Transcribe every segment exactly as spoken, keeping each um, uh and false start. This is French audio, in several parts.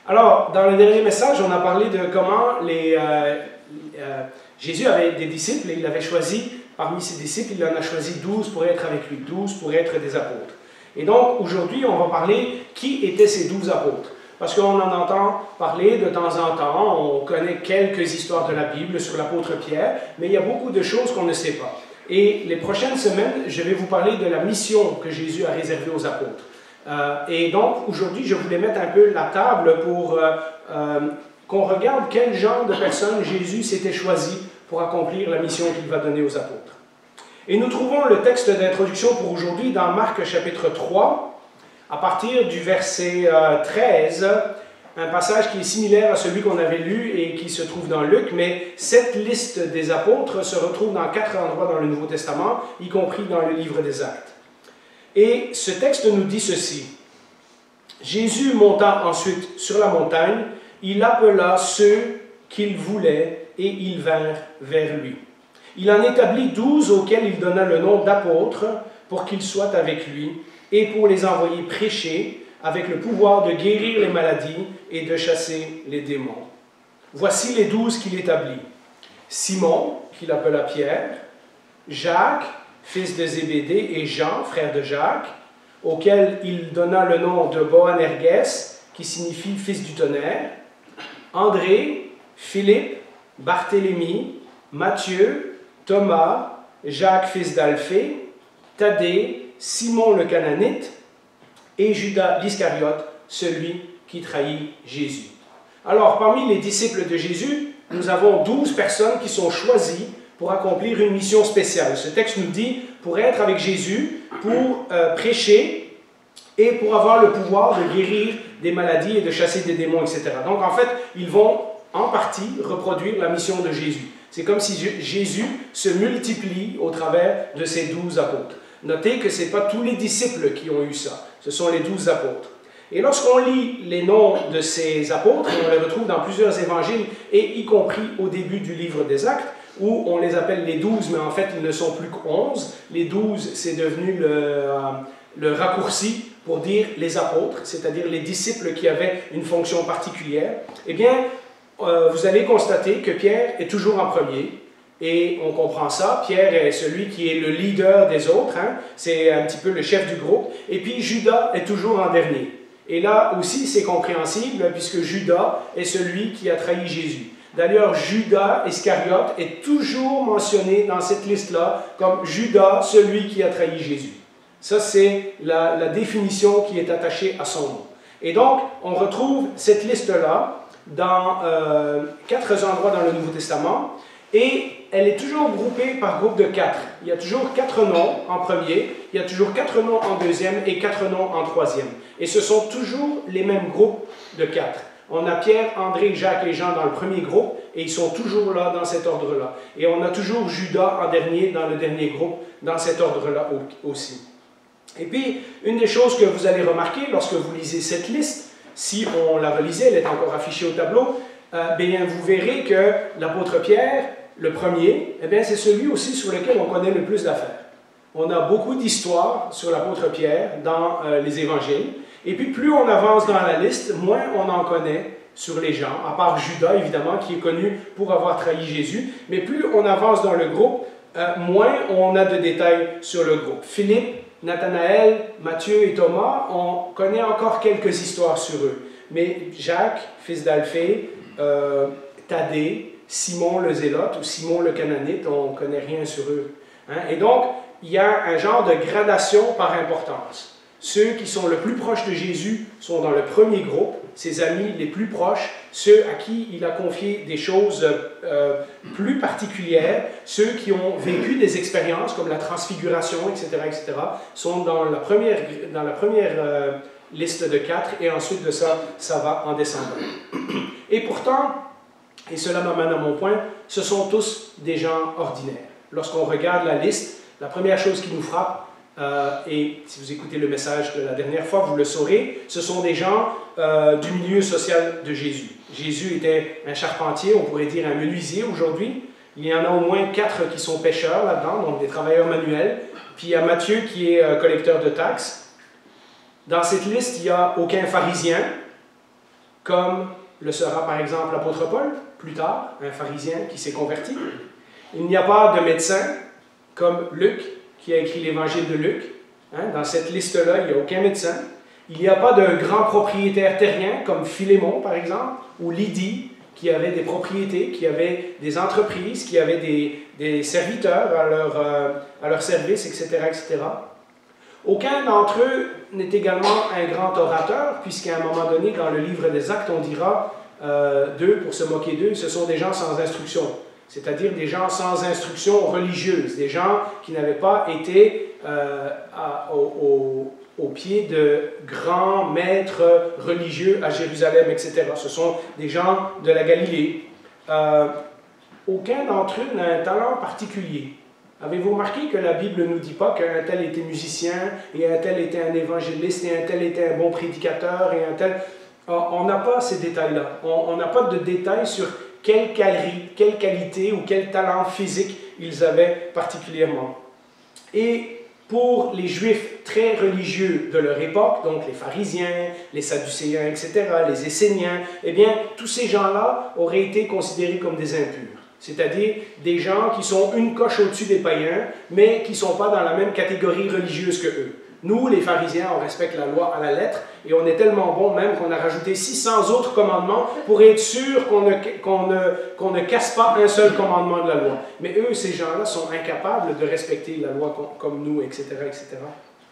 Alors, dans le dernier message, on a parlé de comment les, euh, euh, Jésus avait des disciples et il avait choisi, parmi ses disciples, il en a choisi douze pour être avec lui, douze pour être des apôtres. Et donc, aujourd'hui, on va parler qui étaient ces douze apôtres. Parce qu'on en entend parler de temps en temps, on connaît quelques histoires de la Bible sur l'apôtre Pierre, mais il y a beaucoup de choses qu'on ne sait pas. Et les prochaines semaines, je vais vous parler de la mission que Jésus a réservée aux apôtres. Euh, et donc, aujourd'hui, je voulais mettre un peu la table pour euh, euh, qu'on regarde quel genre de personnes Jésus s'était choisi pour accomplir la mission qu'il va donner aux apôtres. Et nous trouvons le texte d'introduction pour aujourd'hui dans Marc chapitre trois, à partir du verset euh, treize, un passage qui est similaire à celui qu'on avait lu et qui se trouve dans Luc, mais cette liste des apôtres se retrouve dans quatre endroits dans le Nouveau Testament, y compris dans le livre des Actes. Et ce texte nous dit ceci. Jésus monta ensuite sur la montagne, il appela ceux qu'il voulait et ils vinrent vers lui. Il en établit douze auxquels il donna le nom d'apôtres pour qu'ils soient avec lui et pour les envoyer prêcher avec le pouvoir de guérir les maladies et de chasser les démons. Voici les douze qu'il établit. Simon, qu'il appela Pierre, Jacques, fils de Zébédée, et Jean, frère de Jacques, auquel il donna le nom de Boanerges, qui signifie fils du tonnerre, André, Philippe, Barthélemy, Matthieu, Thomas, Jacques, fils d'Alphée, Thaddée, Simon le Cananite, et Judas l'Iscariote, celui qui trahit Jésus. Alors, parmi les disciples de Jésus, nous avons douze personnes qui sont choisies pour accomplir une mission spéciale. Ce texte nous dit pour être avec Jésus, pour euh, prêcher et pour avoir le pouvoir de guérir des maladies et de chasser des démons, et cetera. Donc en fait, ils vont en partie reproduire la mission de Jésus. C'est comme si Jésus se multiplie au travers de ces douze apôtres. Notez que ce n'est pas tous les disciples qui ont eu ça, ce sont les douze apôtres. Et lorsqu'on lit les noms de ces apôtres, on les retrouve dans plusieurs évangiles, et y compris au début du livre des Actes, où on les appelle les douze, mais en fait, ils ne sont plus qu'onze. Les douze, c'est devenu le, euh, le raccourci pour dire les apôtres, c'est-à-dire les disciples qui avaient une fonction particulière. Eh bien, euh, vous allez constater que Pierre est toujours en premier, et on comprend ça. Pierre est celui qui est le leader des autres, hein? C'est un petit peu le chef du groupe, et puis Judas est toujours en dernier. Et là aussi, c'est compréhensible, puisque Judas est celui qui a trahi Jésus. D'ailleurs, Judas Iscariote est toujours mentionné dans cette liste-là comme Judas, celui qui a trahi Jésus. Ça, c'est la, la définition qui est attachée à son nom. Et donc, on retrouve cette liste-là dans euh, quatre endroits dans le Nouveau Testament, et elle est toujours groupée par groupe de quatre. Il y a toujours quatre noms en premier, il y a toujours quatre noms en deuxième et quatre noms en troisième. Et ce sont toujours les mêmes groupes de quatre. On a Pierre, André, Jacques et Jean dans le premier groupe, et ils sont toujours là dans cet ordre-là. Et on a toujours Judas en dernier, dans le dernier groupe, dans cet ordre-là aussi. Et puis, une des choses que vous allez remarquer lorsque vous lisez cette liste, si on la relisait, elle est encore affichée au tableau, euh, bien, vous verrez que l'apôtre Pierre, le premier, eh bien, c'est celui aussi sur lequel on connaît le plus d'affaires. On a beaucoup d'histoires sur l'apôtre Pierre dans euh, les évangiles. Et puis, plus on avance dans la liste, moins on en connaît sur les gens, à part Judas, évidemment, qui est connu pour avoir trahi Jésus. Mais plus on avance dans le groupe, euh, moins on a de détails sur le groupe. Philippe, Nathanaël, Matthieu et Thomas, on connaît encore quelques histoires sur eux. Mais Jacques, fils d'Alphée, euh, Thaddée, Simon le Zélote ou Simon le Cananite, on ne connaît rien sur eux. Hein? Et donc, il y a un genre de gradation par importance. Ceux qui sont le plus proches de Jésus sont dans le premier groupe, ses amis les plus proches, ceux à qui il a confié des choses euh, plus particulières, ceux qui ont vécu des expériences comme la transfiguration, et cetera, et cetera, sont dans la première, dans la première euh, liste de quatre, et ensuite de ça, ça va en descendant. Et pourtant, et cela m'amène à mon point, ce sont tous des gens ordinaires. Lorsqu'on regarde la liste, la première chose qui nous frappe, Euh, et si vous écoutez le message de la dernière fois, vous le saurez, ce sont des gens euh, du milieu social de Jésus. Jésus était un charpentier, on pourrait dire un menuisier aujourd'hui. Il y en a au moins quatre qui sont pêcheurs là-dedans, donc des travailleurs manuels. Puis il y a Matthieu qui est euh, collecteur de taxes. Dans cette liste, il n'y a aucun pharisien. comme le sera par exemple l'apôtre Paul, plus tard, un pharisien qui s'est converti. Il n'y a pas de médecin, comme Luc, qui a écrit l'évangile de Luc. Hein, dans cette liste-là, il n'y a aucun médecin. Il n'y a pas de grand propriétaire terrien, comme Philémon, par exemple, ou Lydie, qui avait des propriétés, qui avait des entreprises, qui avait des, des serviteurs à leur, euh, à leur service, et cetera, et cetera. Aucun d'entre eux n'est également un grand orateur, puisqu'à un moment donné, dans le livre des Actes, on dira euh, d'eux, pour se moquer d'eux, ce sont des gens sans instruction, c'est-à-dire des gens sans instruction religieuse, des gens qui n'avaient pas été euh, à, au, au, au pied de grands maîtres religieux à Jérusalem, et cetera. Ce sont des gens de la Galilée. Euh, aucun d'entre eux n'a un talent particulier. Avez-vous remarqué que la Bible ne nous dit pas qu'un tel était musicien, et un tel était un évangéliste, et un tel était un bon prédicateur, et un tel... On n'a pas ces détails-là. On n'a pas de détails sur quelle, quali quelle qualité ou quel talent physique ils avaient particulièrement. Et pour les Juifs très religieux de leur époque, donc les pharisiens, les sadducéens, et cetera, les esséniens, eh bien, tous ces gens-là auraient été considérés comme des impurs. C'est-à-dire des gens qui sont une coche au-dessus des païens, mais qui ne sont pas dans la même catégorie religieuse que eux. Nous, les pharisiens, on respecte la loi à la lettre, et on est tellement bons même qu'on a rajouté six cents autres commandements pour être sûr qu'on ne, qu'on ne, qu'on ne casse pas un seul commandement de la loi. Mais eux, ces gens-là, sont incapables de respecter la loi comme nous, et cetera, et cetera.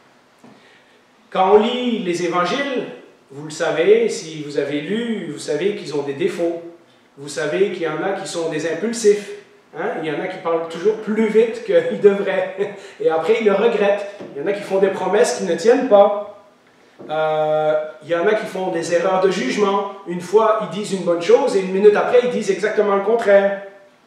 Quand on lit les évangiles, vous le savez, si vous avez lu, vous savez qu'ils ont des défauts. Vous savez qu'il y en a qui sont des impulsifs. Hein? Il y en a qui parlent toujours plus vite qu'ils devraient. Et après, ils le regrettent. Il y en a qui font des promesses qui ne tiennent pas. Euh, il y en a qui font des erreurs de jugement. Une fois, ils disent une bonne chose et une minute après, ils disent exactement le contraire.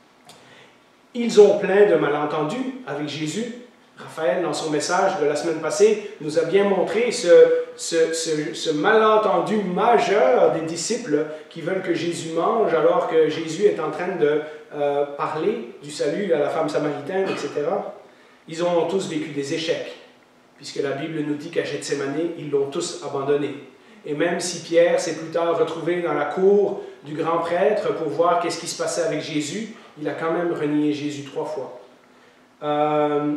Ils ont plein de malentendus avec Jésus. Raphaël, dans son message de la semaine passée, nous a bien montré ce, ce, ce, ce malentendu majeur des disciples qui veulent que Jésus mange alors que Jésus est en train de euh, parler du salut à la femme samaritaine, et cetera. Ils ont tous vécu des échecs, puisque la Bible nous dit qu'à Gethsémane, ils l'ont tous abandonné. Et même si Pierre s'est plus tard retrouvé dans la cour du grand prêtre pour voir qu'est-ce qui se passait avec Jésus, il a quand même renié Jésus trois fois. Euh,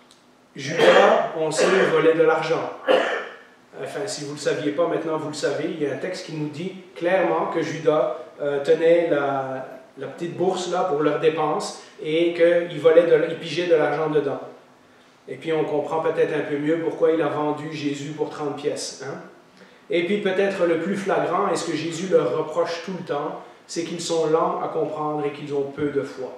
Judas, on sait, volait de l'argent. Enfin, si vous ne le saviez pas, maintenant vous le savez. Il y a un texte qui nous dit clairement que Judas euh, tenait la, la petite bourse là pour leurs dépenses et qu'il volait, de, il pigeait de l'argent dedans. Et puis on comprend peut-être un peu mieux pourquoi il a vendu Jésus pour trente pièces. Hein? Et puis peut-être le plus flagrant, et ce que Jésus leur reproche tout le temps, c'est qu'ils sont lents à comprendre et qu'ils ont peu de foi.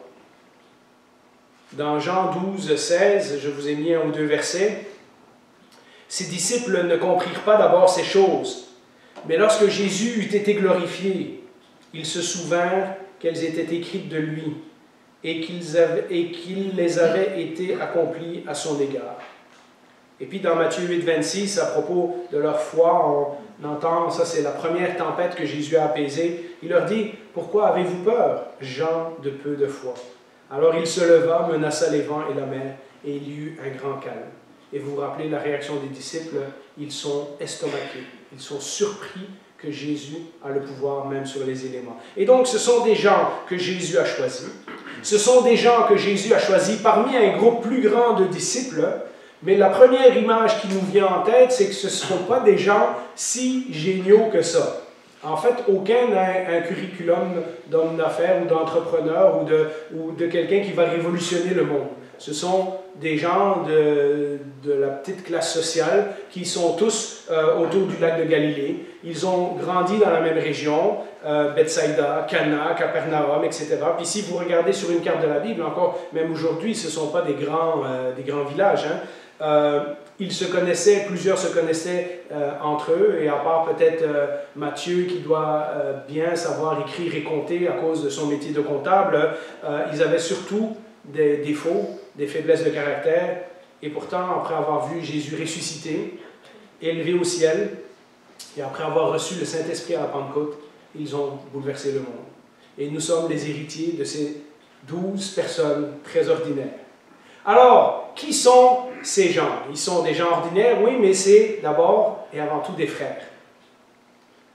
Dans Jean douze, seize, je vous ai mis un ou deux versets. Ses disciples ne comprirent pas d'abord ces choses, mais lorsque Jésus eut été glorifié, ils se souvinrent qu'elles étaient écrites de lui et qu'ils avaient, et qu'il les avait été accomplies à son égard. Et puis dans Matthieu huit, vingt-six, à propos de leur foi, on entend, ça c'est la première tempête que Jésus a apaisée, il leur dit « Pourquoi avez-vous peur, gens de peu de foi ?» Alors il se leva, menaça les vents et la mer, et il y eut un grand calme. Et vous vous rappelez la réaction des disciples, ils sont estomaqués, ils sont surpris que Jésus a le pouvoir même sur les éléments. Et donc ce sont des gens que Jésus a choisis. Ce sont des gens que Jésus a choisis parmi un groupe plus grand de disciples, mais la première image qui nous vient en tête, c'est que ce ne sont pas des gens si géniaux que ça. En fait, aucun n'a un curriculum d'homme d'affaires ou d'entrepreneur ou de, ou de quelqu'un qui va révolutionner le monde. Ce sont des gens de, de la petite classe sociale qui sont tous euh, autour du lac de Galilée. Ils ont grandi dans la même région, euh, Bethsaïda, Cana, Capernaum, et cetera. Puis si vous regardez sur une carte de la Bible, encore, même aujourd'hui, ce ne sont pas des grands, euh, des grands villages, hein. Euh, ils se connaissaient, plusieurs se connaissaient euh, entre eux, et à part peut-être euh, Matthieu qui doit euh, bien savoir écrire et compter à cause de son métier de comptable, euh, ils avaient surtout des défauts, des faiblesses de caractère, et pourtant, après avoir vu Jésus ressuscité, élevé au ciel, et après avoir reçu le Saint-Esprit à la Pentecôte, ils ont bouleversé le monde. Et nous sommes les héritiers de ces douze personnes très ordinaires. Alors, qui sont ces gens? Ils sont des gens ordinaires, oui, mais c'est d'abord et avant tout des frères.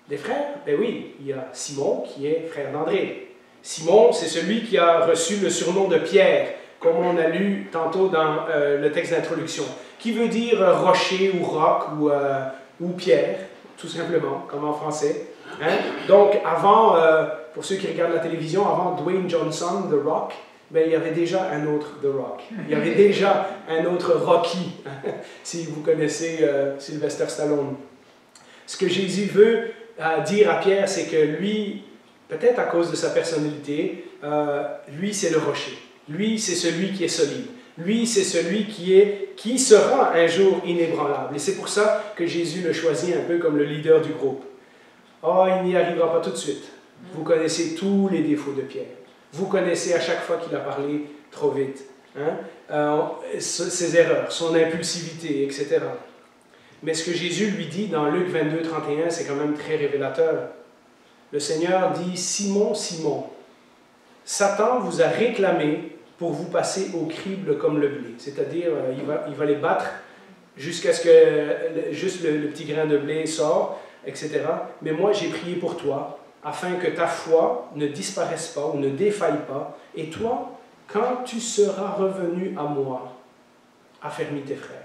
Des frères? Ben oui, il y a Simon qui est frère d'André. Simon, c'est celui qui a reçu le surnom de Pierre, comme on a lu tantôt dans euh, le texte d'introduction, qui veut dire euh, rocher ou roc ou, euh, ou pierre, tout simplement, comme en français. Hein? Donc, avant, euh, pour ceux qui regardent la télévision, avant Dwayne Johnson, The Rock, ben, il y avait déjà un autre The Rock. Il y avait déjà un autre Rocky, si vous connaissez euh, Sylvester Stallone. Ce que Jésus veut euh, dire à Pierre, c'est que lui, peut-être à cause de sa personnalité, euh, lui, c'est le rocher. Lui, c'est celui qui est solide. Lui, c'est celui qui, est, qui sera un jour inébranlable. Et c'est pour ça que Jésus le choisit un peu comme le leader du groupe. Oh, il n'y arrivera pas tout de suite. Vous connaissez tous les défauts de Pierre. Vous connaissez à chaque fois qu'il a parlé trop vite. Hein? Euh, ses erreurs, son impulsivité, et cetera. Mais ce que Jésus lui dit dans Luc vingt-deux, trente et un, c'est quand même très révélateur. Le Seigneur dit, « Simon, Simon, Satan vous a réclamé pour vous passer au crible comme le blé. » C'est-à-dire, euh, il, va, il va les battre jusqu'à ce que le, juste le, le petit grain de blé sort, et cetera. Mais moi, j'ai prié pour toi, afin que ta foi ne disparaisse pas ou ne défaille pas. Et toi, quand tu seras revenu à moi, affermis tes frères.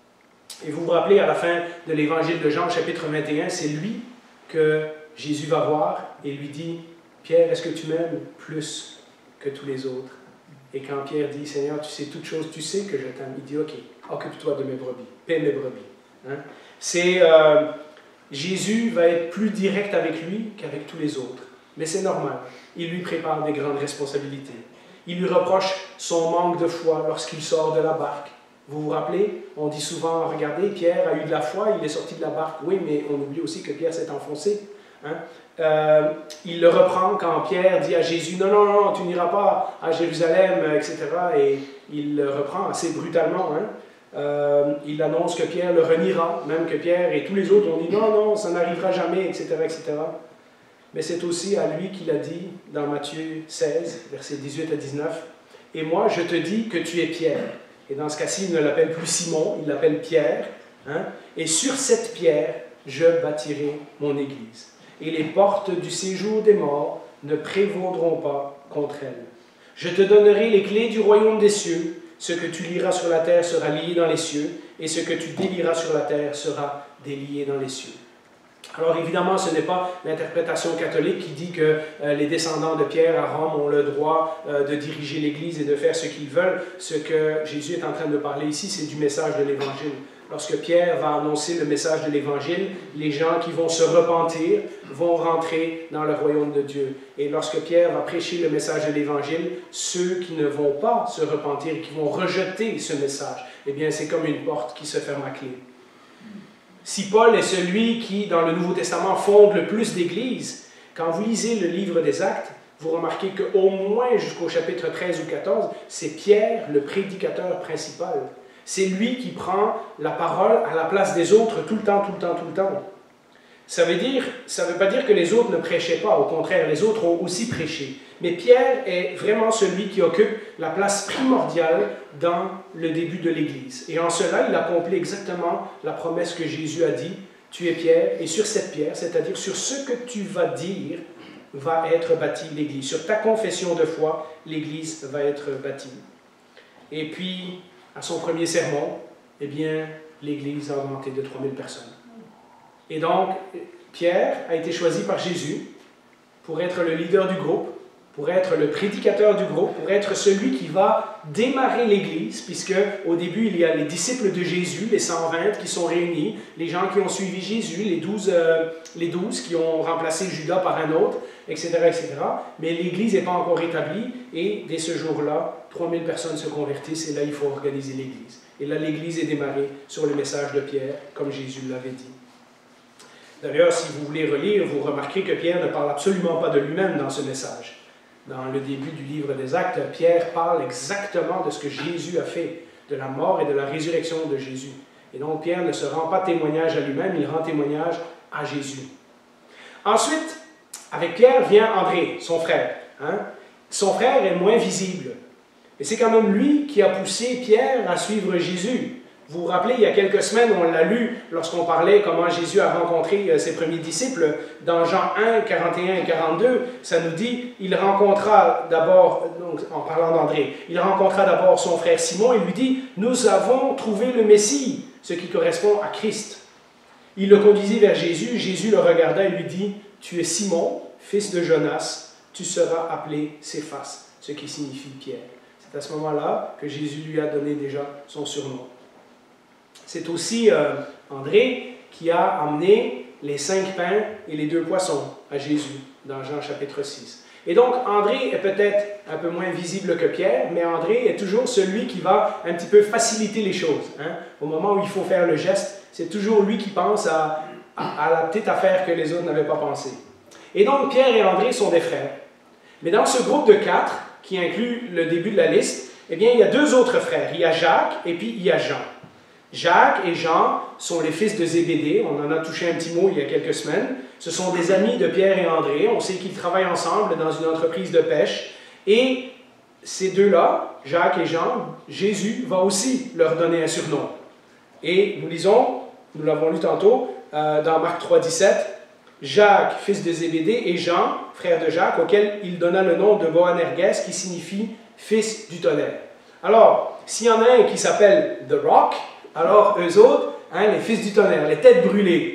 Et vous vous rappelez, à la fin de l'évangile de Jean, chapitre vingt et un, c'est lui que Jésus va voir et lui dit, « Pierre, est-ce que tu m'aimes plus que tous les autres? » Et quand Pierre dit, « Seigneur, tu sais toutes choses, tu sais que je t'aime. » Il dit, « Ok, occupe-toi de mes brebis, paie mes brebis. Hein? » C'est, euh, Jésus va être plus direct avec lui qu'avec tous les autres. Mais c'est normal. Il lui prépare des grandes responsabilités. Il lui reproche son manque de foi lorsqu'il sort de la barque. Vous vous rappelez, on dit souvent, regardez, Pierre a eu de la foi, il est sorti de la barque. Oui, mais on oublie aussi que Pierre s'est enfoncé. Hein? Euh, il le reprend quand Pierre dit à Jésus, non, non, non, tu n'iras pas à Jérusalem, et cetera. Et il le reprend assez brutalement. Hein? Euh, il annonce que Pierre le reniera, même que Pierre et tous les autres ont dit, non, non, ça n'arrivera jamais, et cetera, et cetera. Mais c'est aussi à lui qu'il a dit dans Matthieu seize, versets dix-huit à dix-neuf, « Et moi, je te dis que tu es Pierre. » Et dans ce cas-ci, il ne l'appelle plus Simon, il l'appelle Pierre. Hein? « Et sur cette pierre, je bâtirai mon Église. Et les portes du séjour des morts ne prévaudront pas contre elle. Je te donnerai les clés du royaume des cieux. Ce que tu liras sur la terre sera lié dans les cieux, et ce que tu délieras sur la terre sera délié dans les cieux. » Alors évidemment, ce n'est pas l'interprétation catholique qui dit que euh, les descendants de Pierre à Rome ont le droit euh, de diriger l'Église et de faire ce qu'ils veulent. Ce que Jésus est en train de parler ici, c'est du message de l'Évangile. Lorsque Pierre va annoncer le message de l'Évangile, les gens qui vont se repentir vont rentrer dans le royaume de Dieu. Et lorsque Pierre va prêcher le message de l'Évangile, ceux qui ne vont pas se repentir et qui vont rejeter ce message, eh bien c'est comme une porte qui se ferme à clé. Si Paul est celui qui, dans le Nouveau Testament, fonde le plus d'églises, quand vous lisez le livre des Actes, vous remarquez qu'au moins jusqu'au chapitre treize ou quatorze, c'est Pierre, le prédicateur principal. C'est lui qui prend la parole à la place des autres tout le temps, tout le temps, tout le temps. Ça veut dire, ça ne veut pas dire que les autres ne prêchaient pas, au contraire, les autres ont aussi prêché. Mais Pierre est vraiment celui qui occupe la place primordiale dans le début de l'Église. Et en cela, il accomplit exactement la promesse que Jésus a dit, « Tu es Pierre, et sur cette pierre, c'est-à-dire sur ce que tu vas dire, va être bâtie l'Église. Sur ta confession de foi, l'Église va être bâtie. » Et puis, à son premier sermon, eh bien, l'Église a augmenté de trois mille personnes. Et donc, Pierre a été choisi par Jésus pour être le leader du groupe, pour être le prédicateur du groupe, pour être celui qui va démarrer l'Église, puisque au début, il y a les disciples de Jésus, les cent vingt qui sont réunis, les gens qui ont suivi Jésus, les douze, euh, les douze qui ont remplacé Judas par un autre, et cetera, et cetera. Mais l'Église n'est pas encore établie, et dès ce jour-là, trois mille personnes se convertissent, et là, il faut organiser l'Église. Et là, l'Église est démarrée sur le message de Pierre, comme Jésus l'avait dit. D'ailleurs, si vous voulez relire, vous remarquerez que Pierre ne parle absolument pas de lui-même dans ce message. Dans le début du livre des Actes, Pierre parle exactement de ce que Jésus a fait, de la mort et de la résurrection de Jésus. Et donc, Pierre ne se rend pas témoignage à lui-même, il rend témoignage à Jésus. Ensuite, avec Pierre vient André, son frère. Hein? Son frère est moins visible. Et c'est quand même lui qui a poussé Pierre à suivre Jésus. Vous vous rappelez, il y a quelques semaines, on l'a lu lorsqu'on parlait comment Jésus a rencontré ses premiers disciples. Dans Jean un, quarante et un et quarante-deux, ça nous dit, il rencontra d'abord, donc en parlant d'André, il rencontra d'abord son frère Simon et lui dit, « Nous avons trouvé le Messie », ce qui correspond à Christ. Il le conduisit vers Jésus, Jésus le regarda et lui dit, « Tu es Simon, fils de Jonas, tu seras appelé Céphas », ce qui signifie Pierre. C'est à ce moment-là que Jésus lui a donné déjà son surnom. C'est aussi euh, André qui a amené les cinq pains et les deux poissons à Jésus dans Jean chapitre six. Et donc André est peut-être un peu moins visible que Pierre, mais André est toujours celui qui va un petit peu faciliter les choses. Hein? Au moment où il faut faire le geste, c'est toujours lui qui pense à, à, à la petite affaire que les autres n'avaient pas pensé. Et donc Pierre et André sont des frères. Mais dans ce groupe de quatre, qui inclut le début de la liste, eh bien il y a deux autres frères. Il y a Jacques et puis il y a Jean. Jacques et Jean sont les fils de Zébédée, on en a touché un petit mot il y a quelques semaines. Ce sont des amis de Pierre et André, on sait qu'ils travaillent ensemble dans une entreprise de pêche. Et ces deux-là, Jacques et Jean, Jésus va aussi leur donner un surnom. Et nous lisons, nous l'avons lu tantôt, euh, dans Marc trois, dix-sept, Jacques, fils de Zébédée, et Jean, frère de Jacques, auquel il donna le nom de Boanerges, qui signifie fils du tonnerre. Alors, s'il y en a un qui s'appelle The Rock, alors eux autres, hein, les fils du tonnerre, les têtes brûlées.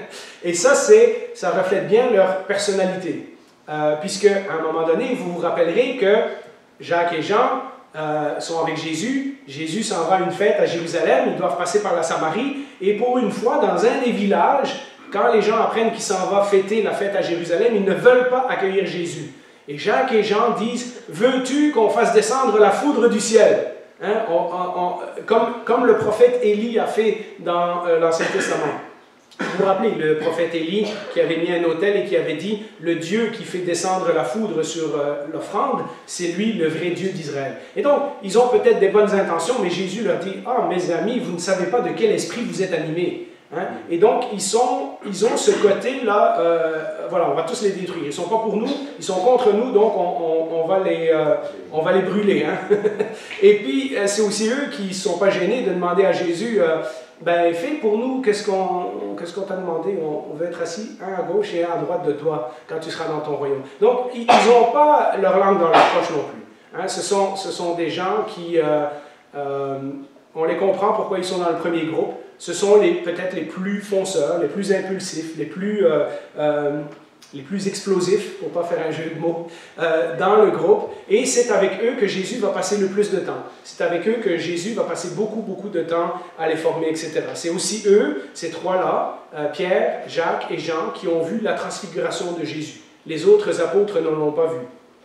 Et ça, c'est, ça reflète bien leur personnalité. Euh, puisque, à un moment donné, vous vous rappellerez que Jacques et Jean euh, sont avec Jésus. Jésus s'en va à une fête à Jérusalem, ils doivent passer par la Samarie. Et pour une fois, dans un des villages, quand les gens apprennent qu'il s'en va fêter la fête à Jérusalem, ils ne veulent pas accueillir Jésus. Et Jacques et Jean disent, « Veux-tu qu'on fasse descendre la foudre du ciel ?» Hein, on, on, on, comme, comme le prophète Élie a fait dans euh, l'Ancien Testament. Vous vous rappelez, le prophète Élie qui avait mis un autel et qui avait dit « Le Dieu qui fait descendre la foudre sur euh, l'offrande, c'est lui le vrai Dieu d'Israël. » Et donc, ils ont peut-être des bonnes intentions, mais Jésus leur dit « Ah, mes amis, vous ne savez pas de quel esprit vous êtes animés. » Hein? Et donc, ils, sont, ils ont ce côté-là, euh, voilà, on va tous les détruire. Ils ne sont pas pour nous, ils sont contre nous, donc on, on, on, va, les, euh, on va les brûler. Hein? Et puis, c'est aussi eux qui ne sont pas gênés de demander à Jésus, euh, ben, fais pour nous, qu'est-ce qu'on qu'est-ce qu'on t'a demandé? On, on veut être assis un à gauche et un à droite de toi quand tu seras dans ton royaume. Donc, ils n'ont pas leur langue dans leur poche non plus. Hein? Ce, sont, ce sont des gens qui, euh, euh, on les comprend pourquoi ils sont dans le premier groupe. Ce sont peut-être les plus fonceurs, les plus impulsifs, les plus, euh, euh, les plus explosifs, pour ne pas faire un jeu de mots, euh, dans le groupe. Et c'est avec eux que Jésus va passer le plus de temps. C'est avec eux que Jésus va passer beaucoup, beaucoup de temps à les former, et cetera. C'est aussi eux, ces trois-là, euh, Pierre, Jacques et Jean, qui ont vu la transfiguration de Jésus. Les autres apôtres ne l'ont pas vu.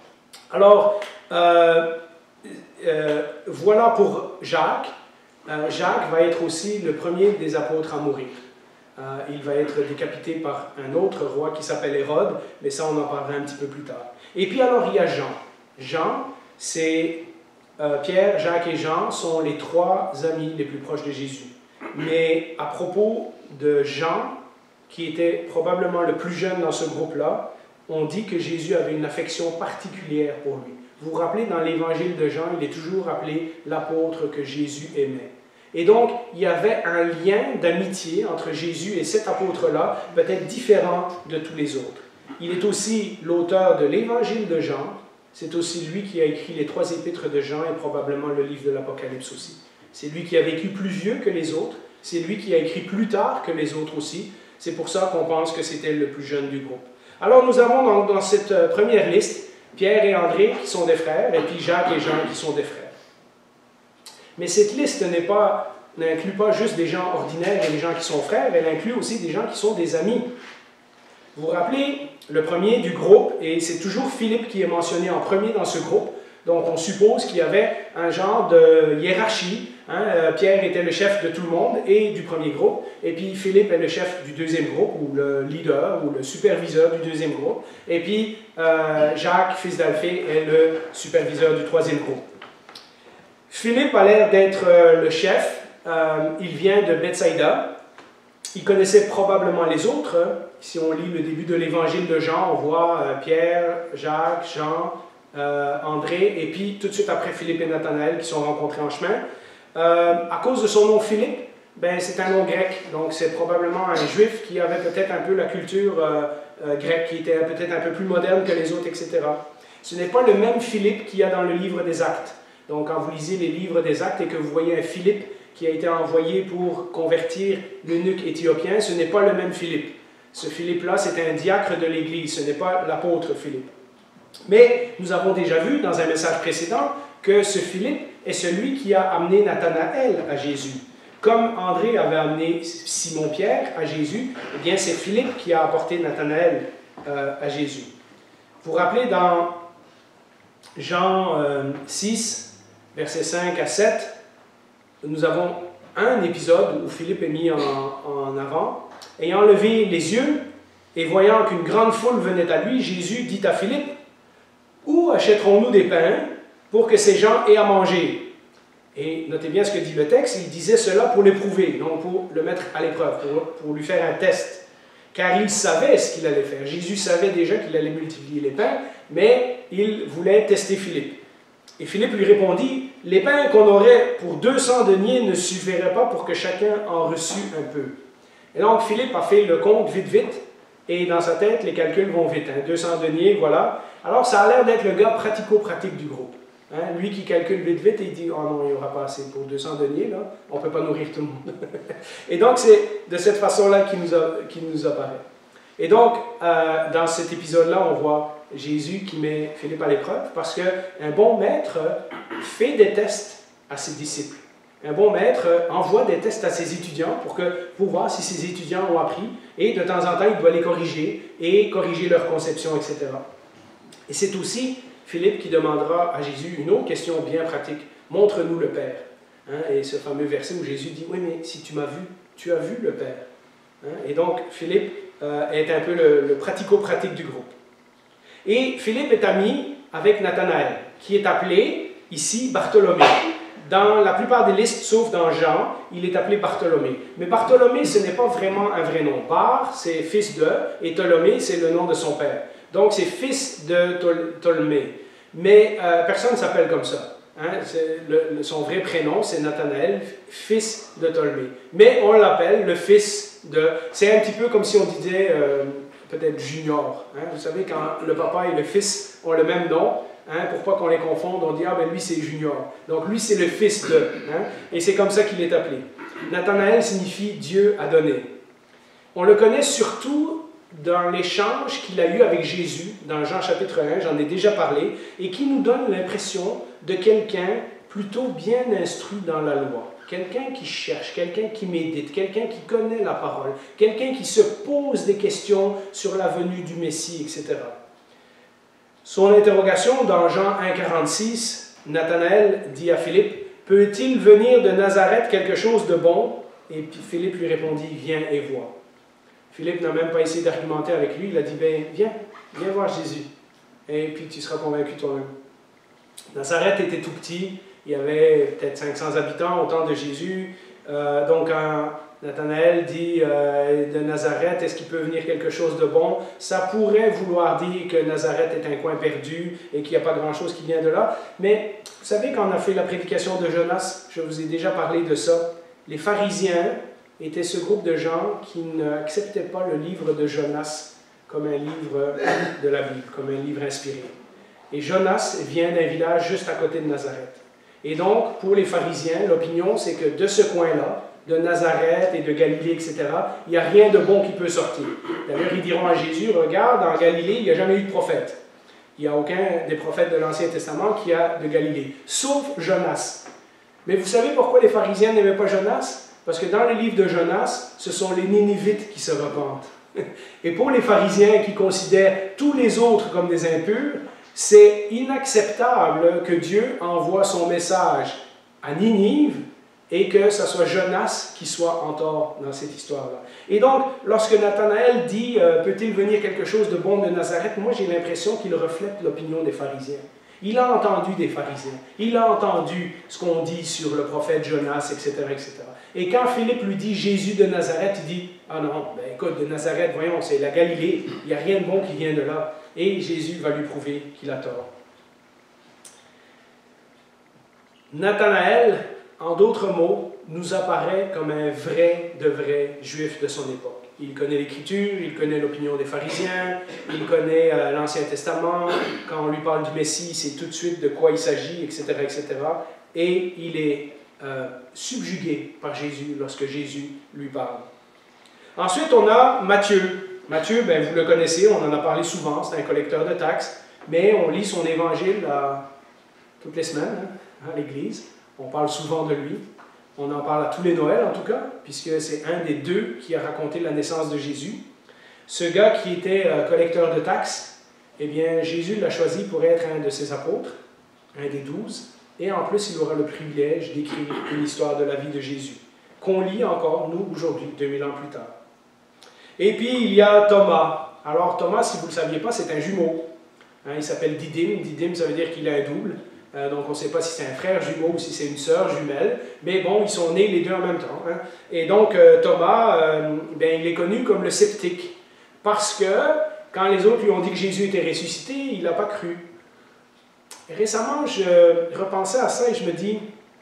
Alors, euh, euh, voilà pour Jacques. Euh, Jacques va être aussi le premier des apôtres à mourir. Euh, il va être décapité par un autre roi qui s'appelle Hérode, mais ça on en parlera un petit peu plus tard. Et puis alors il y a Jean. Jean, c'est euh, Pierre, Jacques et Jean sont les trois amis les plus proches de Jésus. Mais à propos de Jean, qui était probablement le plus jeune dans ce groupe-là, on dit que Jésus avait une affection particulière pour lui. Vous vous rappelez, dans l'évangile de Jean, il est toujours appelé l'apôtre que Jésus aimait. Et donc, il y avait un lien d'amitié entre Jésus et cet apôtre-là, peut-être différent de tous les autres. Il est aussi l'auteur de l'évangile de Jean. C'est aussi lui qui a écrit les trois épîtres de Jean et probablement le livre de l'Apocalypse aussi. C'est lui qui a vécu plus vieux que les autres. C'est lui qui a écrit plus tard que les autres aussi. C'est pour ça qu'on pense que c'était le plus jeune du groupe. Alors, nous avons dans, dans cette première liste Pierre et André qui sont des frères, et puis Jacques et Jean qui sont des frères. Mais cette liste n'est pas, n'inclut pas juste des gens ordinaires et des gens qui sont frères, elle inclut aussi des gens qui sont des amis. Vous vous rappelez, le premier du groupe, et c'est toujours Philippe qui est mentionné en premier dans ce groupe, donc on suppose qu'il y avait un genre de hiérarchie. Hein? Pierre était le chef de tout le monde et du premier groupe, et puis Philippe est le chef du deuxième groupe, ou le leader, ou le superviseur du deuxième groupe, et puis euh, Jacques, fils d'Alphée, est le superviseur du troisième groupe. Philippe a l'air d'être euh, le chef, euh, il vient de Bethsaïda, il connaissait probablement les autres. Si on lit le début de l'évangile de Jean, on voit euh, Pierre, Jacques, Jean, euh, André, et puis tout de suite après Philippe et Nathanaël qui sont rencontrés en chemin. Euh, à cause de son nom Philippe, ben, c'est un nom grec, donc c'est probablement un juif qui avait peut-être un peu la culture euh, euh, grecque, qui était peut-être un peu plus moderne que les autres, et cetera. Ce n'est pas le même Philippe qu'il y a dans le livre des Actes. Donc quand vous lisez les livres des Actes et que vous voyez un Philippe qui a été envoyé pour convertir l'eunuque éthiopien, ce n'est pas le même Philippe. Ce Philippe-là, c'est un diacre de l'Église, ce n'est pas l'apôtre Philippe. Mais nous avons déjà vu dans un message précédent que ce Philippe est celui qui a amené Nathanaël à Jésus. Comme André avait amené Simon-Pierre à Jésus, eh bien c'est Philippe qui a apporté Nathanaël euh, à Jésus. Vous vous rappelez dans Jean euh, six, versets cinq à sept, nous avons un épisode où Philippe est mis en, en avant. Ayant levé les yeux et voyant qu'une grande foule venait à lui, Jésus dit à Philippe, « Où achèterons-nous des pains pour que ces gens aient à manger ?» Et notez bien ce que dit le texte, il disait cela pour l'éprouver, non pour le mettre à l'épreuve, pour, pour lui faire un test. Car il savait ce qu'il allait faire. Jésus savait déjà qu'il allait multiplier les pains, mais il voulait tester Philippe. Et Philippe lui répondit, « Les pains qu'on aurait pour deux cents deniers ne suffiraient pas pour que chacun en reçût un peu. » Et donc Philippe a fait le compte vite vite, et dans sa tête, les calculs vont vite. Hein, deux cents deniers, voilà. Alors ça a l'air d'être le gars pratico-pratique du groupe. Hein, lui qui calcule vite vite, et il dit, « Oh non, il n'y aura pas assez pour deux cents deniers, là. On ne peut pas nourrir tout le monde. » Et donc c'est de cette façon-là qu'il nous, qu'il nous apparaît. Et donc, euh, dans cet épisode-là, on voit Jésus qui met Philippe à l'épreuve, parce qu'un bon maître fait des tests à ses disciples. Un bon maître envoie des tests à ses étudiants pour, que, pour voir si ses étudiants ont appris, et de temps en temps, il doit les corriger, et corriger leur conception, et cetera. Et c'est aussi Philippe qui demandera à Jésus une autre question bien pratique. « Montre-nous le Père. Hein, » et ce fameux verset où Jésus dit « Oui, mais si tu m'as vu, tu as vu le Père. Hein, » Et donc, Philippe euh, est un peu le, le pratico-pratique du groupe. Et Philippe est ami avec Nathanaël, qui est appelé ici Bartholomé. Dans la plupart des listes, sauf dans Jean, il est appelé Bartholomé. Mais Bartholomé, ce n'est pas vraiment un vrai nom. Bar, c'est fils de, et Ptolomée, c'est le nom de son père. Donc, c'est fils de Ptolomée. Mais euh, personne ne s'appelle comme ça. Hein? Le, le, son vrai prénom, c'est Nathanaël, fils de Ptolomée. Mais on l'appelle le fils de... C'est un petit peu comme si on disait euh, peut-être Junior. Hein? Vous savez, quand le papa et le fils ont le même nom, hein, pour pas qu'on les confonde, on dit « Ah, ben lui, c'est Junior. » Donc, lui, c'est le fils de. Hein? Et c'est comme ça qu'il est appelé. Nathanaël signifie « Dieu a donné ». On le connaît surtout dans l'échange qu'il a eu avec Jésus, dans Jean chapitre un, j'en ai déjà parlé, et qui nous donne l'impression de quelqu'un plutôt bien instruit dans la loi. Quelqu'un qui cherche, quelqu'un qui médite, quelqu'un qui connaît la parole, quelqu'un qui se pose des questions sur la venue du Messie, et cetera. Son interrogation dans Jean un, quarante-six, Nathanaël dit à Philippe, « Peut-il venir de Nazareth quelque chose de bon ?» Et puis Philippe lui répondit, « Viens et vois. » Philippe n'a même pas essayé d'argumenter avec lui, il a dit, « Ben, viens, viens voir Jésus, et puis tu seras convaincu toi-même. » Nazareth était tout petit, il y avait peut-être cinq cents habitants au temps de Jésus, euh, donc quand Nathanaël dit euh, de Nazareth, est-ce qu'il peut venir quelque chose de bon? Ça pourrait vouloir dire que Nazareth est un coin perdu et qu'il n'y a pas grand-chose qui vient de là, mais vous savez, quand on a fait la prédication de Jonas, je vous ai déjà parlé de ça, les pharisiens était ce groupe de gens qui n'acceptaient pas le livre de Jonas comme un livre de la Bible, comme un livre inspiré. Et Jonas vient d'un village juste à côté de Nazareth. Et donc, pour les pharisiens, l'opinion, c'est que de ce coin-là, de Nazareth et de Galilée, et cetera, il n'y a rien de bon qui peut sortir. D'ailleurs, ils diront à Jésus, regarde, en Galilée, il n'y a jamais eu de prophète. Il n'y a aucun des prophètes de l'Ancien Testament qui a de Galilée, sauf Jonas. Mais vous savez pourquoi les pharisiens n'aimaient pas Jonas? Parce que dans le livre de Jonas, ce sont les Ninivites qui se repentent. Et pour les pharisiens qui considèrent tous les autres comme des impurs, c'est inacceptable que Dieu envoie son message à Ninive et que ce soit Jonas qui soit en tort dans cette histoire-là. Et donc, lorsque Nathanaël dit euh, « Peut-il venir quelque chose de bon de Nazareth ?» moi j'ai l'impression qu'il reflète l'opinion des pharisiens. Il a entendu des pharisiens, il a entendu ce qu'on dit sur le prophète Jonas, et cetera, et cetera. Et quand Philippe lui dit Jésus de Nazareth, il dit « Ah non, ben écoute, de Nazareth, voyons, c'est la Galilée, il n'y a rien de bon qui vient de là. » Et Jésus va lui prouver qu'il a tort. Nathanaël, en d'autres mots, nous apparaît comme un vrai de vrai juif de son époque. Il connaît l'Écriture, il connaît l'opinion des pharisiens, il connaît euh, l'Ancien Testament. Quand on lui parle du Messie, il sait tout de suite de quoi il s'agit, et cetera, et cetera. Et il est euh, subjugué par Jésus lorsque Jésus lui parle. Ensuite, on a Matthieu. Matthieu, ben, vous le connaissez, on en a parlé souvent, c'est un collecteur de taxes, mais on lit son évangile euh, toutes les semaines hein, à l'Église. On parle souvent de lui. On en parle à tous les Noëls, en tout cas, puisque c'est un des deux qui a raconté la naissance de Jésus. Ce gars qui était euh, collecteur de taxes, eh bien, Jésus l'a choisi pour être un de ses apôtres, un des douze, et en plus, il aura le privilège d'écrire une histoire de la vie de Jésus, qu'on lit encore, nous, aujourd'hui, deux mille ans plus tard. Et puis, il y a Thomas. Alors, Thomas, si vous ne le saviez pas, c'est un jumeau. Hein, il s'appelle Didyme. Didyme, ça veut dire qu'il a un double. Euh, donc, on ne sait pas si c'est un frère jumeau ou si c'est une sœur jumelle. Mais bon, ils sont nés les deux en même temps. Hein. Et donc, euh, Thomas, euh, ben, il est connu comme le sceptique. Parce que, quand les autres lui ont dit que Jésus était ressuscité, il n'a pas cru. Et récemment, je repensais à ça et je me dis,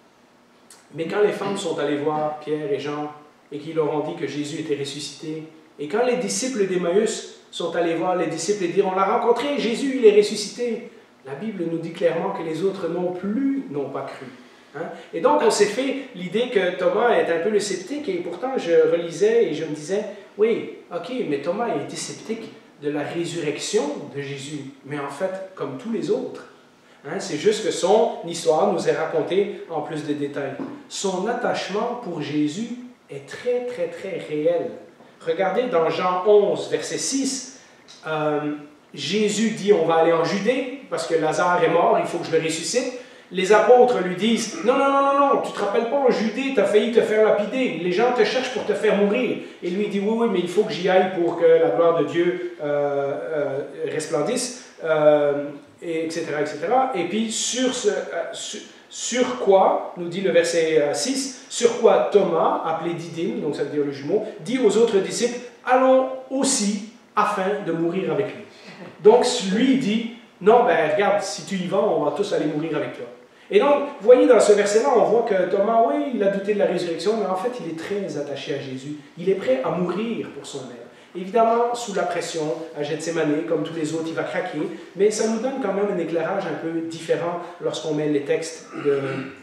mais quand les femmes sont allées voir Pierre et Jean et qu'ils leur ont dit que Jésus était ressuscité, et quand les disciples d'Emmaüs sont allés voir les disciples et dire, on l'a rencontré, Jésus, il est ressuscité, la Bible nous dit clairement que les autres non plus n'ont pas cru. Hein? Et donc, on s'est fait l'idée que Thomas est un peu le sceptique, et pourtant, je relisais et je me disais, oui, ok, mais Thomas a été sceptique de la résurrection de Jésus, mais en fait, comme tous les autres. Hein? C'est juste que son histoire nous est racontée en plus de détails. Son attachement pour Jésus est très, très, très réel. Regardez dans Jean onze, verset six, euh, Jésus dit, on va aller en Judée, parce que Lazare est mort, il faut que je le ressuscite. Les apôtres lui disent, non, non, non, non, non, tu ne te rappelles pas, en Judée, tu as failli te faire lapider, les gens te cherchent pour te faire mourir. Et lui dit, oui, oui, mais il faut que j'y aille pour que la gloire de Dieu euh, euh, resplendisse, euh, et etc., et cetera. Et puis, sur ce... Euh, sur, Sur quoi, nous dit le verset six, sur quoi Thomas, appelé Didyme, donc ça veut dire le jumeau, dit aux autres disciples, allons aussi afin de mourir avec lui. Donc lui dit, non, ben regarde, si tu y vas, on va tous aller mourir avec toi. Et donc, vous voyez dans ce verset-là, on voit que Thomas, oui, il a douté de la résurrection, mais en fait, il est très attaché à Jésus. Il est prêt à mourir pour son maître. Évidemment, sous la pression, à Gethsémani, comme tous les autres, il va craquer, mais ça nous donne quand même un éclairage un peu différent lorsqu'on met les textes de,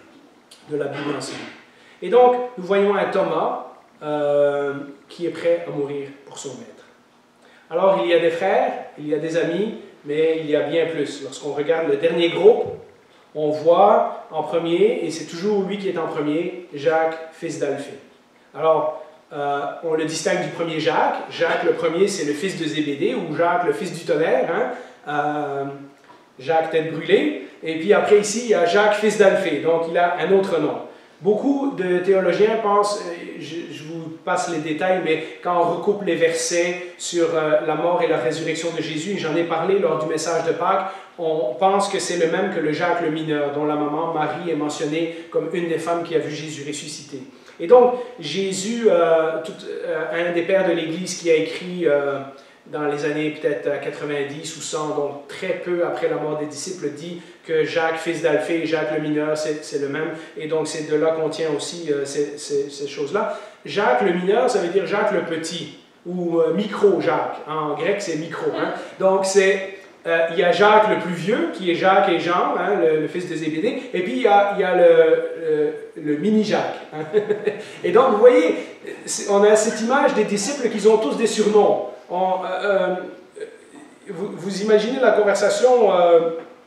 de la Bible ensemble. Et donc, nous voyons un Thomas euh, qui est prêt à mourir pour son maître. Alors, il y a des frères, il y a des amis, mais il y a bien plus. Lorsqu'on regarde le dernier groupe, on voit en premier, et c'est toujours lui qui est en premier, Jacques, fils d'Alphée. Alors, Euh, on le distingue du premier Jacques. Jacques le premier, c'est le fils de Zébédée, ou Jacques le fils du tonnerre, hein? euh, Jacques tête brûlée. Et puis après ici, il y a Jacques fils d'Alphée, donc il a un autre nom. Beaucoup de théologiens pensent, je, je vous passe les détails, mais quand on recoupe les versets sur euh, la mort et la résurrection de Jésus, et j'en ai parlé lors du message de Pâques, on pense que c'est le même que le Jacques le mineur, dont la maman Marie est mentionnée comme une des femmes qui a vu Jésus ressuscité. Et donc, Jésus, euh, tout, euh, un des pères de l'Église qui a écrit euh, dans les années peut-être quatre-vingt-dix ou cent, donc très peu après la mort des disciples, dit que Jacques, fils d'Alphée, et Jacques le mineur, c'est le même. Et donc, c'est de là qu'on tient aussi euh, ces, ces, ces choses-là. Jacques le mineur, ça veut dire Jacques le petit, ou euh, micro-Jacques. En grec, c'est micro. Hein? Donc, c'est... Euh, il y a Jacques le plus vieux, qui est Jacques et Jean, hein, le, le fils de Zébédée, et puis il y a, il y a le, le, le mini-Jacques. Hein. Et donc, vous voyez, on a cette image des disciples qui ont tous des surnoms. On, euh, euh, vous, vous imaginez la conversation, euh,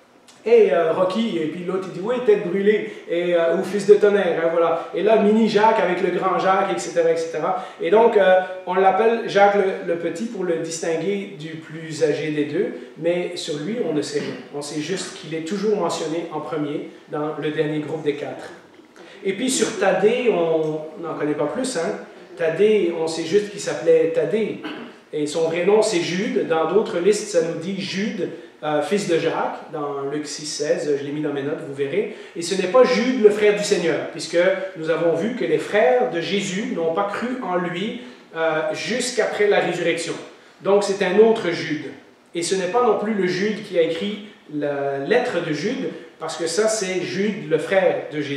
hey euh, Rocky, et puis l'autre il dit, oui, tête brûlée, et, euh, ou fils de tonnerre, hein, voilà. Et là, mini-Jacques avec le grand Jacques, et cetera, et cetera. Et donc, euh, on l'appelle Jacques le, le petit pour le distinguer du plus âgé des deux, mais sur lui, on ne sait rien. On sait juste qu'il est toujours mentionné en premier dans le dernier groupe des quatre. Et puis sur Thaddée, on n'en connaît pas plus, hein. Thaddée, on sait juste qu'il s'appelait Thaddée, et son vrai nom c'est Jude. Dans d'autres listes, ça nous dit Jude, Euh, fils de Jacques, dans Luc six, seize, je l'ai mis dans mes notes, vous verrez. Et ce n'est pas Jude, le frère du Seigneur, puisque nous avons vu que les frères de Jésus n'ont pas cru en lui euh, jusqu'après la résurrection. Donc c'est un autre Jude. Et ce n'est pas non plus le Jude qui a écrit la lettre de Jude, parce que ça c'est Jude, le frère de Jésus.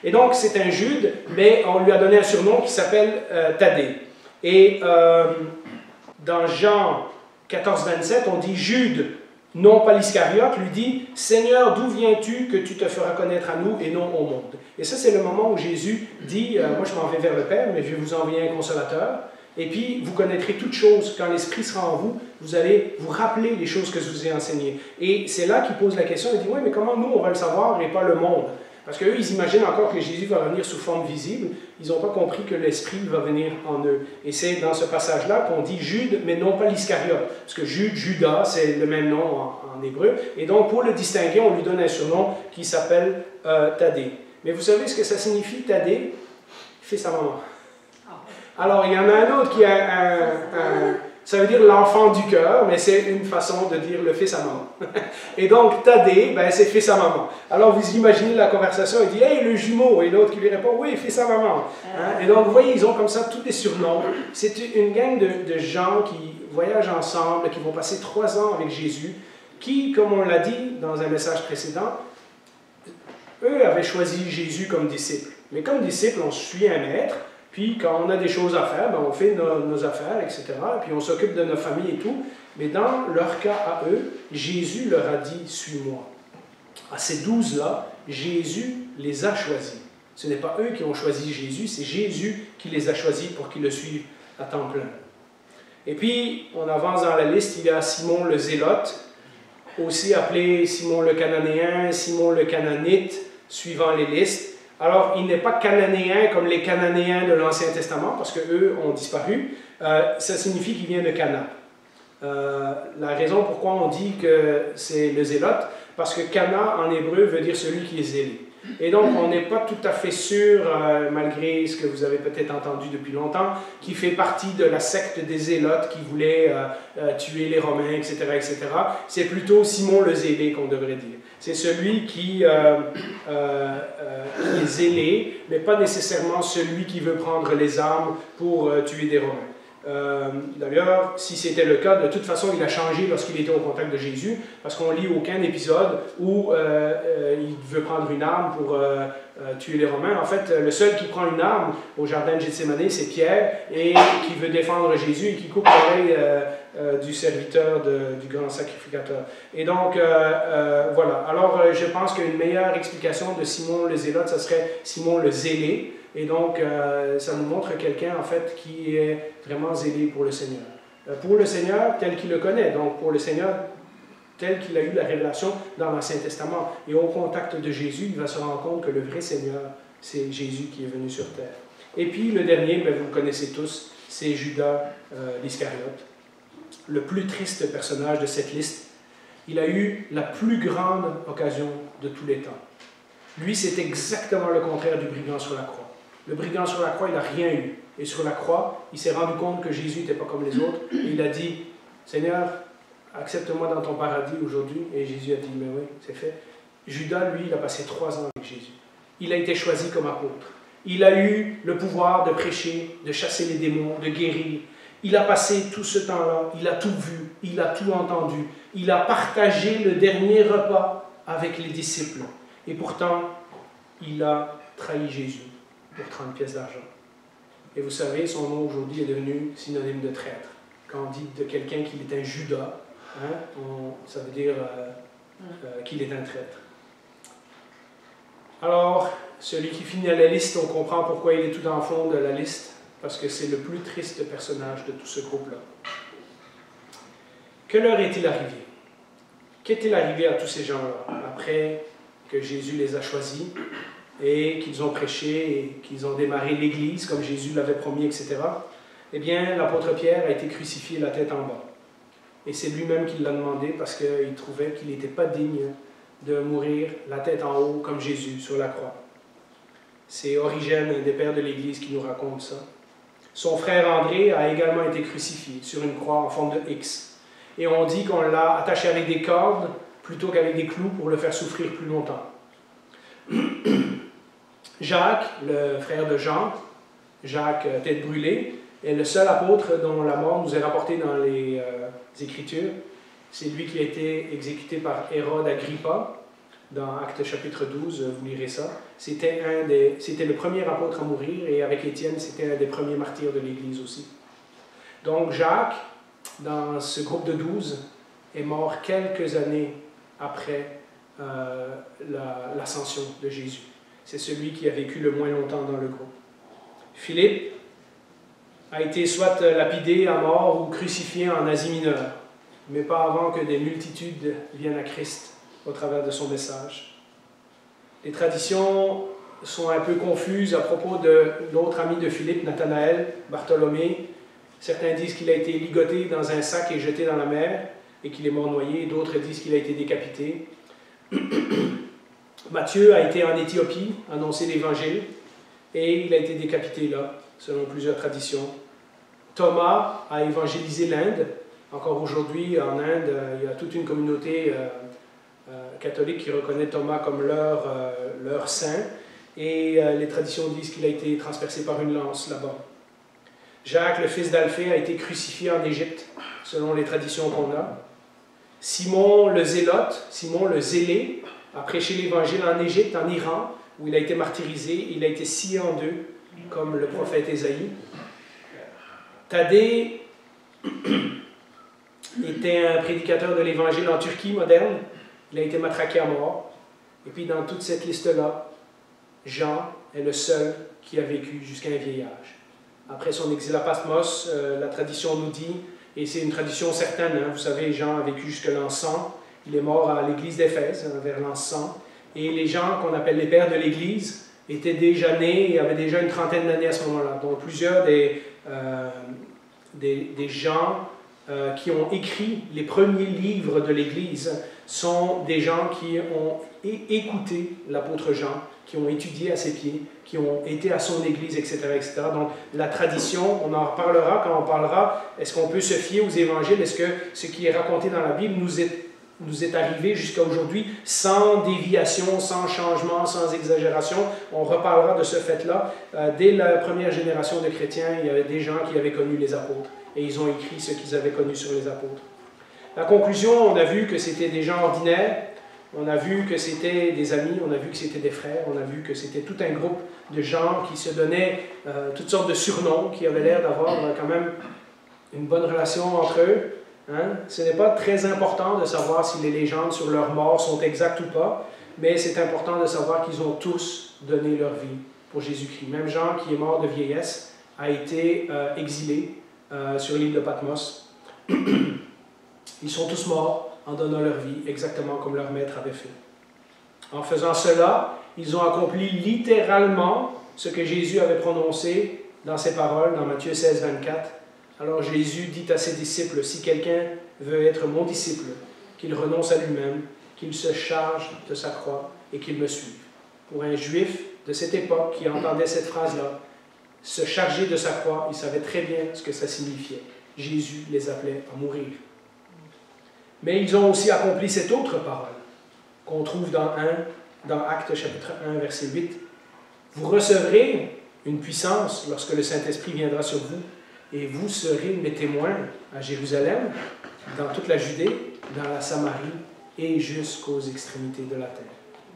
Et donc, c'est un Jude, mais on lui a donné un surnom qui s'appelle euh, Thaddée. Et euh, dans Jean quatorze, vingt-sept, on dit Jude, non pas l'Iscariote, lui dit « Seigneur, d'où viens-tu que tu te feras connaître à nous et non au monde ?» Et ça, c'est le moment où Jésus dit euh, « Moi, je m'en vais vers le Père, mais je vais vous envoyer un consolateur. Et puis, vous connaîtrez toutes choses. Quand l'Esprit sera en vous, vous allez vous rappeler les choses que je vous ai enseignées. » Et c'est là qu'il pose la question, il dit « Oui, mais comment nous, on va le savoir et pas le monde ?» Parce qu'eux, ils imaginent encore que Jésus va venir sous forme visible. Ils n'ont pas compris que l'Esprit va venir en eux. Et c'est dans ce passage-là qu'on dit Jude, mais non pas l'Iscariote. Parce que Jude, Judas, c'est le même nom en, en hébreu. Et donc, pour le distinguer, on lui donne un surnom qui s'appelle euh, Thaddée. Mais vous savez ce que ça signifie, Thaddée? Fils à maman. Alors, il y en a un autre qui a un... un ça veut dire l'enfant du cœur, mais c'est une façon de dire le fils à maman. Et donc, Thaddée, ben, c'est fils à maman. Alors, vous imaginez la conversation, il dit « Hey, le jumeau !» Et l'autre qui lui répond « Oui, fils à maman. Hein? » Et donc, vous voyez, ils ont comme ça tous des surnoms. C'est une gang de, de gens qui voyagent ensemble, qui vont passer trois ans avec Jésus, qui, comme on l'a dit dans un message précédent, eux avaient choisi Jésus comme disciple. Mais comme disciple, on suit un maître. Puis, quand on a des choses à faire, ben on fait nos, nos affaires, et cetera. Puis, on s'occupe de nos familles et tout. Mais dans leur cas à eux, Jésus leur a dit « Suis-moi ». À ces douze-là, Jésus les a choisis. Ce n'est pas eux qui ont choisi Jésus, c'est Jésus qui les a choisis pour qu'ils le suivent à temps plein. Et puis, on avance dans la liste, il y a Simon le Zélote, aussi appelé Simon le Cananéen, Simon le Cananite, suivant les listes. Alors, il n'est pas cananéen comme les Cananéens de l'Ancien Testament, parce qu'eux ont disparu. Euh, ça signifie qu'il vient de Cana. Euh, la raison pourquoi on dit que c'est le zélote, parce que Cana en hébreu veut dire celui qui est zélé. Et donc, on n'est pas tout à fait sûr, euh, malgré ce que vous avez peut-être entendu depuis longtemps, qui fait partie de la secte des zélotes qui voulaient euh, euh, tuer les Romains, et cetera, et cetera. C'est plutôt Simon le zélé qu'on devrait dire. C'est celui qui, euh, euh, euh, qui est zélé, mais pas nécessairement celui qui veut prendre les armes pour euh, tuer des Romains. Euh, D'ailleurs, si c'était le cas, de toute façon, il a changé lorsqu'il était au contact de Jésus, parce qu'on lit aucun épisode où euh, euh, il veut prendre une arme pour euh, euh, tuer les Romains. En fait, le seul qui prend une arme au jardin de Gethsémani, c'est Pierre, et qui veut défendre Jésus et qui coupe l'oreille euh, euh, du serviteur de, du grand sacrificateur. Et donc, euh, euh, voilà. Alors, euh, je pense qu'une meilleure explication de Simon le Zélote, ça serait Simon le Zélé. Et donc, euh, ça nous montre quelqu'un, en fait, qui est vraiment zélé pour le Seigneur. Euh, pour le Seigneur tel qu'il le connaît, donc pour le Seigneur tel qu'il a eu la révélation dans l'Ancien Testament. Et au contact de Jésus, il va se rendre compte que le vrai Seigneur, c'est Jésus qui est venu sur terre. Et puis, le dernier, ben, vous le connaissez tous, c'est Judas euh, l'Iscariote, le plus triste personnage de cette liste. Il a eu la plus grande occasion de tous les temps. Lui, c'est exactement le contraire du brigand sur la croix. Le brigand sur la croix, il n'a rien eu. Et sur la croix, il s'est rendu compte que Jésus n'était pas comme les autres. Et il a dit, Seigneur, accepte-moi dans ton paradis aujourd'hui. Et Jésus a dit, mais oui, c'est fait. Judas, lui, il a passé trois ans avec Jésus. Il a été choisi comme apôtre. Il a eu le pouvoir de prêcher, de chasser les démons, de guérir. Il a passé tout ce temps-là. Il a tout vu. Il a tout entendu. Il a partagé le dernier repas avec les disciples. Et pourtant, il a trahi Jésus pour trente pièces d'argent. Et vous savez, son nom aujourd'hui est devenu synonyme de traître. Quand on dit de quelqu'un qu'il est un Judas, hein, on, ça veut dire euh, euh, qu'il est un traître. Alors, celui qui finit à la liste, on comprend pourquoi il est tout en fond de la liste, parce que c'est le plus triste personnage de tout ce groupe-là. Que leur est-il arrivé? Qu'est-il arrivé à tous ces gens-là, après que Jésus les a choisis, et qu'ils ont prêché, et qu'ils ont démarré l'Église, comme Jésus l'avait promis, et cetera, eh bien, l'apôtre Pierre a été crucifié la tête en bas. Et c'est lui-même qui l'a demandé, parce qu'il trouvait qu'il n'était pas digne de mourir la tête en haut, comme Jésus, sur la croix. C'est Origène, un des pères de l'Église, qui nous raconte ça. Son frère André a également été crucifié sur une croix en forme de X. Et on dit qu'on l'a attaché avec des cordes, plutôt qu'avec des clous, pour le faire souffrir plus longtemps. Jacques, le frère de Jean, Jacques tête brûlée, est le seul apôtre dont la mort nous est rapportée dans les euh, Écritures. C'est lui qui a été exécuté par Hérode Agrippa. dans Actes chapitre douze, vous lirez ça. C'était un des, c'était le premier apôtre à mourir, et avec Étienne, c'était un des premiers martyrs de l'Église aussi. Donc Jacques, dans ce groupe de douze, est mort quelques années après euh, la, l'ascension de Jésus. C'est celui qui a vécu le moins longtemps dans le groupe. Philippe a été soit lapidé à mort ou crucifié en Asie mineure, mais pas avant que des multitudes viennent à Christ au travers de son message. Les traditions sont un peu confuses à propos de l'autre ami de Philippe, Nathanaël, Bartholomée. Certains disent qu'il a été ligoté dans un sac et jeté dans la mer et qu'il est mort noyé. D'autres disent qu'il a été décapité. Matthieu a été en Éthiopie, annoncer l'Évangile, et il a été décapité là, selon plusieurs traditions. Thomas a évangélisé l'Inde. Encore aujourd'hui, en Inde, il y a toute une communauté euh, euh, catholique qui reconnaît Thomas comme leur, euh, leur saint, et euh, les traditions disent qu'il a été transpercé par une lance là-bas. Jacques, le fils d'Alphée, a été crucifié en Égypte, selon les traditions qu'on a. Simon le Zélote, Simon le Zélé, a prêché l'Évangile en Égypte, en Iran, où il a été martyrisé. Il a été scié en deux, comme le prophète Ésaïe. Thaddée était un prédicateur de l'Évangile en Turquie moderne. Il a été matraqué à mort. Et puis dans toute cette liste-là, Jean est le seul qui a vécu jusqu'à un vieil âge. Après son exil à Patmos, euh, la tradition nous dit, et c'est une tradition certaine, hein, vous savez, Jean a vécu jusqu'à l'an cent. Il est mort à l'église d'Éphèse, vers l'an cent. Et les gens qu'on appelle les pères de l'église étaient déjà nés et avaient déjà une trentaine d'années à ce moment-là. Donc plusieurs des, euh, des, des gens euh, qui ont écrit les premiers livres de l'église sont des gens qui ont écouté l'apôtre Jean, qui ont étudié à ses pieds, qui ont été à son église, et cetera, et cetera. Donc la tradition, on en reparlera quand on parlera, est-ce qu'on peut se fier aux évangiles? Est-ce que ce qui est raconté dans la Bible nous est nous est arrivé jusqu'à aujourd'hui sans déviation, sans changement, sans exagération? On reparlera de ce fait-là. Euh, dès la première génération de chrétiens, il y avait des gens qui avaient connu les apôtres et ils ont écrit ce qu'ils avaient connu sur les apôtres. La conclusion, on a vu que c'était des gens ordinaires, on a vu que c'était des amis, on a vu que c'était des frères, on a vu que c'était tout un groupe de gens qui se donnaient euh, toutes sortes de surnoms, qui avaient l'air d'avoir euh, quand même une bonne relation entre eux. Hein? Ce n'est pas très important de savoir si les légendes sur leur mort sont exactes ou pas, mais c'est important de savoir qu'ils ont tous donné leur vie pour Jésus-Christ. Même Jean, qui est mort de vieillesse, a été euh, exilé euh, sur l'île de Patmos. Ils sont tous morts en donnant leur vie, exactement comme leur maître avait fait. En faisant cela, ils ont accompli littéralement ce que Jésus avait prononcé dans ses paroles, dans Matthieu seize, vingt-quatre. Alors Jésus dit à ses disciples, « Si quelqu'un veut être mon disciple, qu'il renonce à lui-même, qu'il se charge de sa croix et qu'il me suive. » Pour un juif de cette époque qui entendait cette phrase-là, se charger de sa croix, il savait très bien ce que ça signifiait. Jésus les appelait à mourir. Mais ils ont aussi accompli cette autre parole qu'on trouve dans, un, dans Actes chapitre un, verset huit. « Vous recevrez une puissance lorsque le Saint-Esprit viendra sur vous, et vous serez mes témoins à Jérusalem, dans toute la Judée, dans la Samarie et jusqu'aux extrémités de la terre. »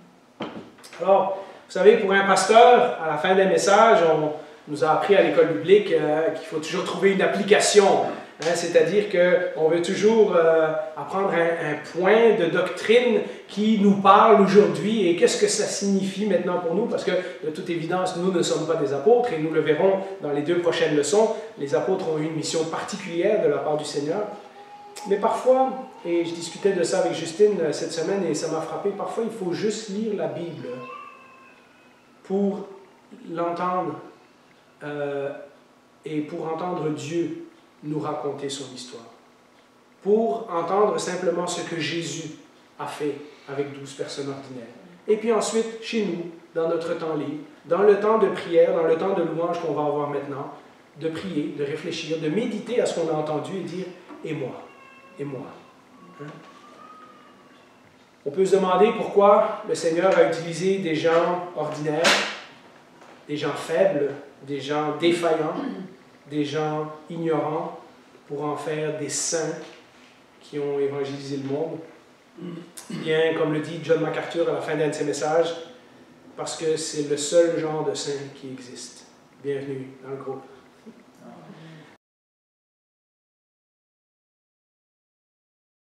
Alors, vous savez, pour un pasteur, à la fin des messages, on nous a appris à l'école biblique euh, qu'il faut toujours trouver une application. Hein, c'est-à-dire qu'on veut toujours euh, apprendre un, un point de doctrine qui nous parle aujourd'hui et qu'est-ce que ça signifie maintenant pour nous, parce que de toute évidence, nous ne sommes pas des apôtres et nous le verrons dans les deux prochaines leçons. Les apôtres ont eu une mission particulière de la part du Seigneur. Mais parfois, et je discutais de ça avec Justine cette semaine et ça m'a frappé, parfois il faut juste lire la Bible pour l'entendre euh, et pour entendre Dieu nous raconter son histoire. Pour entendre simplement ce que Jésus a fait avec douze personnes ordinaires. Et puis ensuite, chez nous, dans notre temps libre, dans le temps de prière, dans le temps de louange qu'on va avoir maintenant, de prier, de réfléchir, de méditer à ce qu'on a entendu et dire « et moi, et moi hein? ». On peut se demander pourquoi le Seigneur a utilisé des gens ordinaires, des gens faibles, des gens défaillants, des gens ignorants, pour en faire des saints qui ont évangélisé le monde. Bien, comme le dit John MacArthur à la fin d'un de ses messages, parce que c'est le seul genre de saint qui existe. Bienvenue dans le groupe.